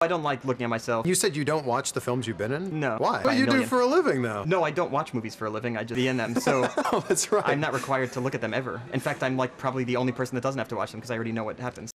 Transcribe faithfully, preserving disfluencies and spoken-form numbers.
I don't like looking at myself. You said you don't watch the films you've been in? No. Why? By What a do you do million. for a living, though? No, I don't watch movies for a living. I just be in them, so Oh, that's right. I'm not required to look at them ever. In fact, I'm like probably the only person that doesn't have to watch them because I already know what happens.